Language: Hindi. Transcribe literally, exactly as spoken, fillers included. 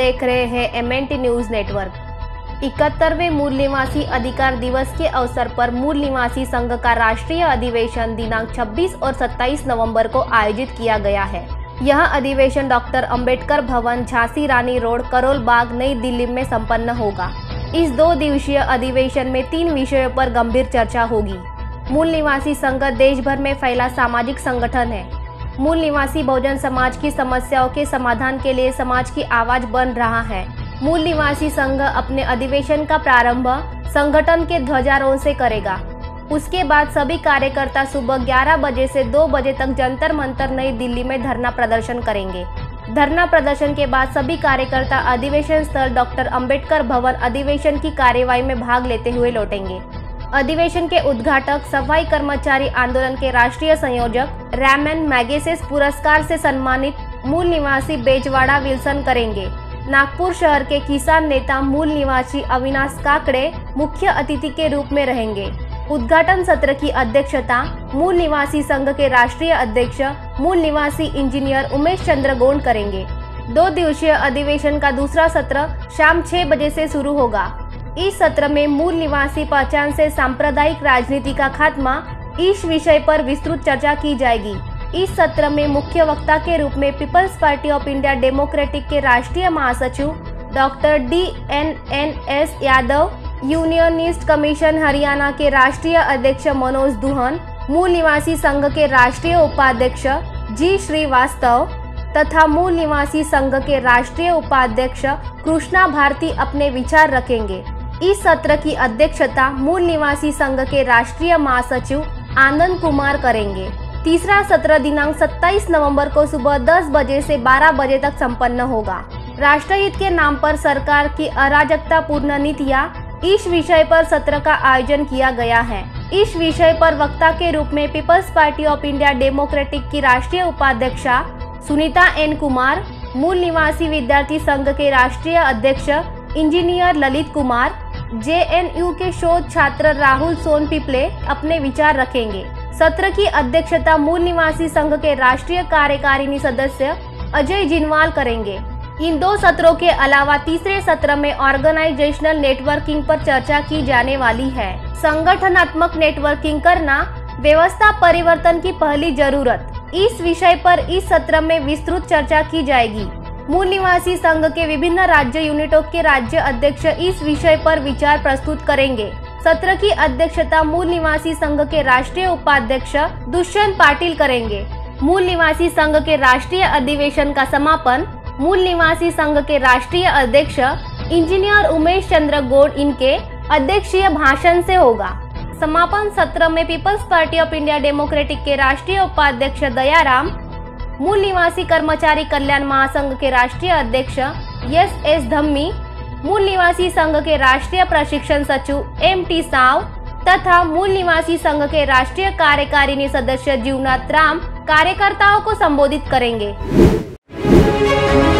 देख रहे हैं एमएनट न्यूज नेटवर्क। इकहत्तरवें मूल निवासी अधिकार दिवस के अवसर पर मूल निवासी संघ का राष्ट्रीय अधिवेशन दिनांक छब्बीस और सत्ताईस नवंबर को आयोजित किया गया है। यह अधिवेशन डॉक्टर अंबेडकर भवन, झांसी रानी रोड, करोल बाग, नई दिल्ली में संपन्न होगा। इस दो दिवसीय अधिवेशन में तीन विषयों पर गंभीर चर्चा होगी। मूल निवासी संघ देश भर में फैला सामाजिक संगठन है। मूल निवासी बहुजन समाज की समस्याओं के समाधान के लिए समाज की आवाज बन रहा है। मूल निवासी संघ अपने अधिवेशन का प्रारंभ संगठन के ध्वजारोहण से करेगा। उसके बाद सभी कार्यकर्ता सुबह ग्यारह बजे से दो बजे तक जंतर मंतर नई दिल्ली में धरना प्रदर्शन करेंगे। धरना प्रदर्शन के बाद सभी कार्यकर्ता अधिवेशन स्थल डॉक्टर अंबेडकर भवन अधिवेशन की कार्यवाही में भाग लेते हुए लौटेंगे। अधिवेशन के उद्घाटक सफाई कर्मचारी आंदोलन के राष्ट्रीय संयोजक रैमन मैगेसेस पुरस्कार से सम्मानित मूल निवासी बेजवाड़ा विल्सन करेंगे। नागपुर शहर के किसान नेता मूल निवासी अविनाश काकड़े मुख्य अतिथि के रूप में रहेंगे। उद्घाटन सत्र की अध्यक्षता मूल निवासी संघ के राष्ट्रीय अध्यक्ष मूल निवासी इंजीनियर उमेश चंद्र गोंड करेंगे। दो दिवसीय अधिवेशन का दूसरा सत्र शाम छह बजे से शुरू होगा। इस सत्र में मूल निवासी पहचान से सांप्रदायिक राजनीति का खात्मा इस विषय पर विस्तृत चर्चा की जाएगी। इस सत्र में मुख्य वक्ता के रूप में peoples party of India democratic के राष्ट्रीय महासचिव doctor D N N S Yadav, unionist commission Haryana के राष्ट्रीय अध्यक्ष मनोज दुहन, मूल निवासी संघ के राष्ट्रीय उपाध्यक्ष जी श्रीवास्तव तथा मूल निवासी संघ के राष्ट्रीय उपाध्यक्ष कृष्णा भारती अपने विचार रखेंगे। इस सत्र की अध्यक्षता मूल निवासी संघ के राष्ट्रीय महासचिव आनंद कुमार करेंगे। तीसरा सत्र दिनांक सत्ताईस नवंबर को सुबह दस बजे से बारह बजे तक संपन्न होगा। राष्ट्रहित के नाम पर सरकार की अराजकतापूर्ण नीतियां, इस विषय पर सत्र का आयोजन किया गया है। इस विषय पर वक्ता के रूप में peoples party of India democratic की राष्ट्रीय उपाध्यक्षा सुनीता एन कुमार, मूल निवासी विद्यार्थी संघ के राष्ट्रीय अध्यक्ष engineer Lalit Kumar, J N U के शोध छात्र राहुल सोन पिपले अपने विचार रखेंगे। सत्र की अध्यक्षता मूल निवासी संघ के राष्ट्रीय कार्यकारिणी सदस्य अजय जिनवाल करेंगे। इन दो सत्रों के अलावा तीसरे सत्र में ऑर्गेनाइजेशनल नेटवर्किंग पर चर्चा की जाने वाली है। संगठनात्मक नेटवर्किंग करना व्यवस्था परिवर्तन की पहली जरूरत, इस विषय पर इस सत्र में विस्तृत चर्चा की जाएगी। मूल निवासी संघ के विभिन्न राज्य यूनिटों के राज्य अध्यक्ष इस विषय पर विचार प्रस्तुत करेंगे। सत्र की अध्यक्षता मूल निवासी संघ के राष्ट्रीय उपाध्यक्ष दुष्यंत पाटिल करेंगे। मूल निवासी संघ के राष्ट्रीय अधिवेशन का समापन मूल निवासी संघ के राष्ट्रीय अध्यक्ष इंजीनियर उमेश चंद्र गोंड इनके अध्यक्षीय भाषण से होगा। समापन सत्र में peoples party of India democratic के राष्ट्रीय उपाध्यक्ष दयाराम, मूल निवासी कर्मचारी कल्याण महासंघ के राष्ट्रीय अध्यक्ष एस एस धम्मी, मूल निवासी संघ के राष्ट्रीय प्रशिक्षण सचिव एम टी साव तथा मूल निवासी संघ के राष्ट्रीय कार्यकारिणी सदस्य जीवनाथ राम कार्यकर्ताओं को संबोधित करेंगे।